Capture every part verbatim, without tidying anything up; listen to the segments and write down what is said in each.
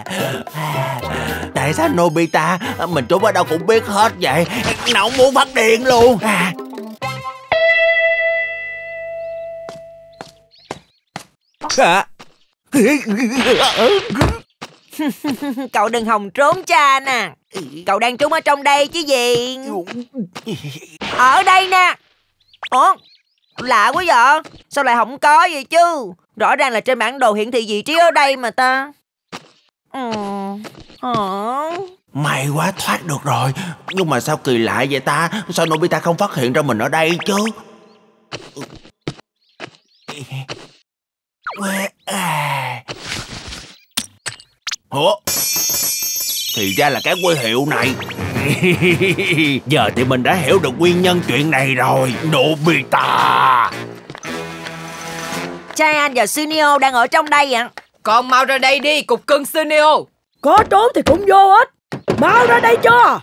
Tại sao Nobita mình trốn ở đâu cũng biết hết vậy? Nào muốn phát điện luôn. À. Cậu đừng hòng trốn cha nè. Cậu đang trốn ở trong đây chứ gì. Ở đây nè. Ủa, lạ quá vậy. Sao lại không có vậy chứ? Rõ ràng là trên bản đồ hiển thị vị trí ở đây mà ta. Ừ. Hả? May quá thoát được rồi. Nhưng mà sao kỳ lạ vậy ta? Sao Nobita không phát hiện ra mình ở đây chứ? Ủa? Thì ra là cái huy hiệu này. Giờ thì mình đã hiểu được nguyên nhân chuyện này rồi. Nobita. Giant và Sunio đang ở trong đây ạ. Con mau ra đây đi, cục cưng Sunio. Có trốn thì cũng vô hết. Mau ra đây cho.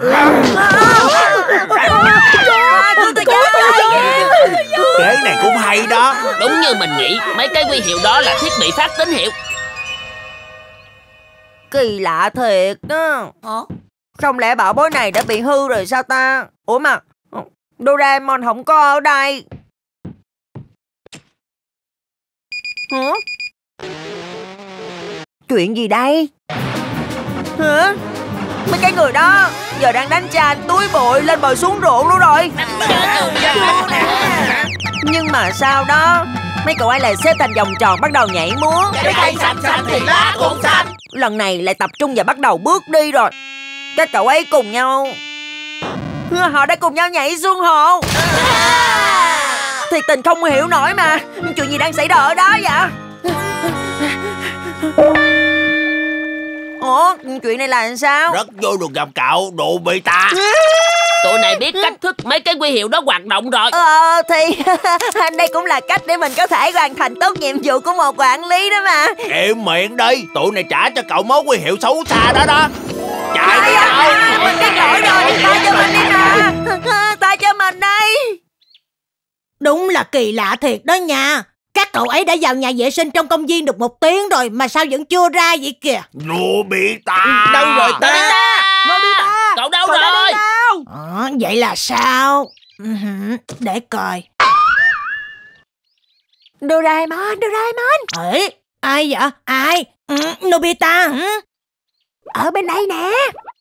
Kế này cũng hay đó. Đúng như mình nghĩ, mấy cái huy hiệu đó là thiết bị phát tín hiệu. Kỳ lạ thiệt á. Không lẽ bảo bối này đã bị hư rồi sao ta? Ủa mà Doraemon không có ở đây. Hả? Chuyện gì đây? Hả? Mấy cái người đó giờ đang đánh cha túi bụi lên bờ xuống ruộng luôn rồi. Nhưng mà sao đó mấy cậu ấy lại xếp thành vòng tròn bắt đầu nhảy múa. Cái cây xanh xanh thì lá cũng xanh. Lần này lại tập trung và bắt đầu bước đi rồi. Các cậu ấy cùng nhau, họ đã cùng nhau nhảy xuống hồ. Thiệt tình không hiểu nổi mà. Chuyện gì đang xảy ra ở đó vậy? Ủa, chuyện này là làm sao? Rất vui được gặp cậu, Nobita. Tụi này biết cách thức mấy cái huy hiệu đó hoạt động rồi. Ờ thì đây cũng là cách để mình có thể hoàn thành tốt nhiệm vụ của một quản lý đó mà. Im miệng đi, tụi này trả cho cậu món huy hiệu xấu xa đó đó. Chạy đi đâu? Mình biết lỗi rồi, tha cho mình đi nè. Tha cho mình đi. Đúng là kỳ lạ thiệt đó nha. Các cậu ấy đã vào nhà vệ sinh trong công viên được một tiếng rồi mà sao vẫn chưa ra vậy kìa? Nobita. Đâu rồi ta? Nobita, Nobita. Cậu đâu Cậu rồi? đâu đâu? À, vậy là sao? Để coi. Doraemon, Doraemon. Ê, ai vậy? Ai? Ừ, Nobita hả? Ở bên đây nè.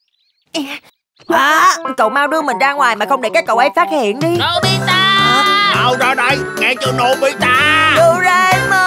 À, cậu mau đưa mình ra ngoài mà không để các cậu ấy phát hiện đi. Nobita. Mau ra đây, nghe cho Nobita. Doraemon.